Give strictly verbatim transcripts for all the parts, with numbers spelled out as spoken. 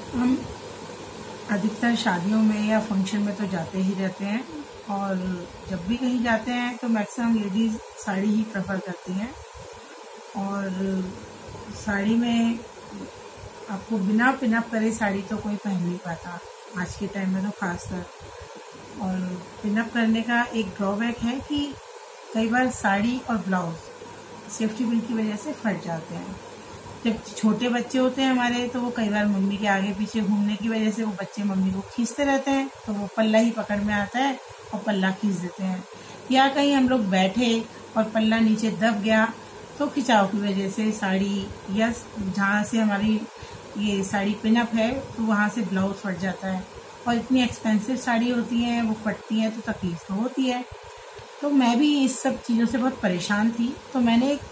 हम अधिकतर शादियों में या फंक्शन में तो जाते ही रहते हैं, और जब भी कहीं जाते हैं तो मैक्सिमम लेडीज़ साड़ी ही प्रेफर करती हैं। और साड़ी में आपको बिना पिनअप करे साड़ी तो कोई पहन नहीं पाता आज के टाइम में तो खासकर। और पिनअप करने का एक ड्रॉबैक है कि कई बार साड़ी और ब्लाउज सेफ्टी पिन की वजह से फट जाते हैं। जब छोटे बच्चे होते हैं हमारे तो वो कई बार मम्मी के आगे पीछे घूमने की वजह से वो बच्चे मम्मी को खींचते रहते हैं, तो वो पल्ला ही पकड़ में आता है और पल्ला खींच देते हैं। या कहीं हम लोग बैठे और पल्ला नीचे दब गया तो खिंचाव की वजह से साड़ी या जहाँ से हमारी ये साड़ी पिनअप है तो वहाँ से ब्लाउज फट जाता है। और इतनी एक्सपेंसिव साड़ी होती हैं, वो फटती हैं तो तकलीफ तो होती है। तो मैं भी इस सब चीज़ों से बहुत परेशान थी, तो मैंने एक,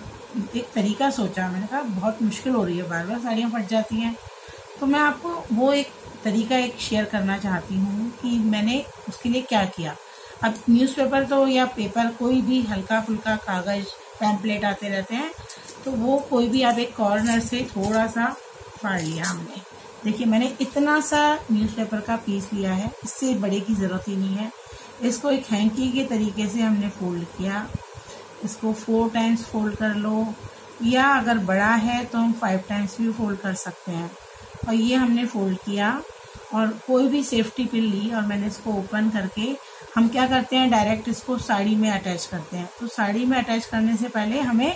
एक तरीका सोचा। मैंने कहा बहुत मुश्किल हो रही है, बार बार साड़ियाँ फट जाती हैं, तो मैं आपको वो एक तरीका एक शेयर करना चाहती हूँ कि मैंने उसके लिए क्या किया। अब न्यूज़पेपर तो या पेपर कोई भी हल्का फुल्का कागज़ पैम्पलेट आते रहते हैं, तो वो कोई भी आप एक कॉर्नर से थोड़ा सा फाड़ लिया हमने। देखिए मैंने इतना सा न्यूज़पेपर का पीस लिया है, इससे बड़े की ज़रूरत ही नहीं है। इसको एक हैंकी के तरीके से हमने फोल्ड किया। इसको फोर टाइम्स फोल्ड कर लो, या अगर बड़ा है तो हम फाइव टाइम्स भी फोल्ड कर सकते हैं। और ये हमने फोल्ड किया और कोई भी सेफ्टी पिन ली और मैंने इसको ओपन करके हम क्या करते हैं, डायरेक्ट इसको साड़ी में अटैच करते हैं। तो साड़ी में अटैच करने से पहले हमें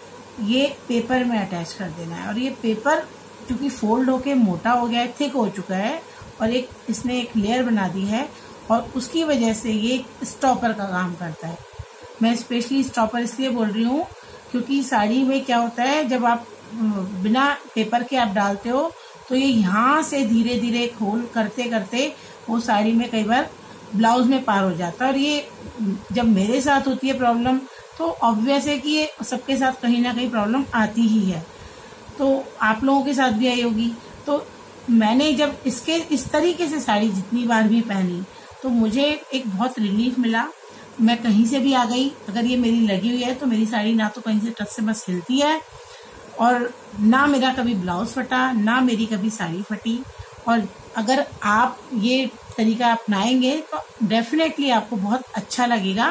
ये पेपर में अटैच कर देना है। और ये पेपर चूँकि फोल्ड होके मोटा हो गया है, थिक हो चुका है, और एक इसने एक लेयर बना दी है, और उसकी वजह से ये स्टॉपर का काम करता है। मैं स्पेशली स्टॉपर इसलिए बोल रही हूँ क्योंकि साड़ी में क्या होता है, जब आप बिना पेपर के आप डालते हो तो ये यहाँ से धीरे धीरे एक होल करते करते वो साड़ी में कई बार ब्लाउज में पार हो जाता है। और ये जब मेरे साथ होती है प्रॉब्लम, तो ऑब्वियस है कि ये सबके साथ कहीं ना कहीं प्रॉब्लम आती ही है, तो आप लोगों के साथ भी आई होगी। तो मैंने जब इसके इस तरीके से साड़ी जितनी बार भी पहनी तो मुझे एक बहुत रिलीफ मिला। मैं कहीं से भी आ गई, अगर ये मेरी लगी हुई है तो मेरी साड़ी ना तो कहीं से टच से बस हिलती है, और ना मेरा कभी ब्लाउज फटा, ना मेरी कभी साड़ी फटी। और अगर आप ये तरीका अपनाएंगे तो डेफिनेटली आपको बहुत अच्छा लगेगा,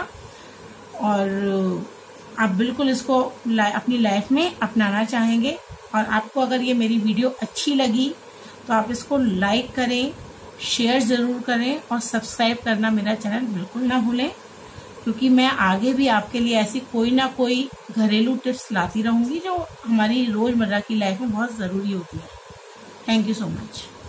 और आप बिल्कुल इसको अपनी लाइफ में अपनाना चाहेंगे। और आपको अगर ये मेरी वीडियो अच्छी लगी तो आप इसको लाइक करें, शेयर ज़रूर करें, और सब्सक्राइब करना मेरा चैनल बिल्कुल ना भूलें, क्योंकि मैं आगे भी आपके लिए ऐसी कोई ना कोई घरेलू टिप्स लाती रहूँगी जो हमारी रोज़मर्रा की लाइफ में बहुत ज़रूरी होती है। Thank you so much.